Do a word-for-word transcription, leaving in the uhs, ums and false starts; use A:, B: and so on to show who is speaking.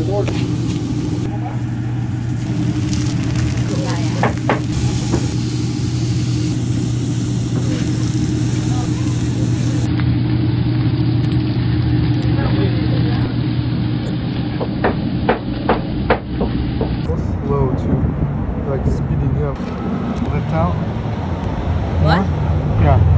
A: Slow too, like speeding up. Let out.
B: What?
A: Yeah.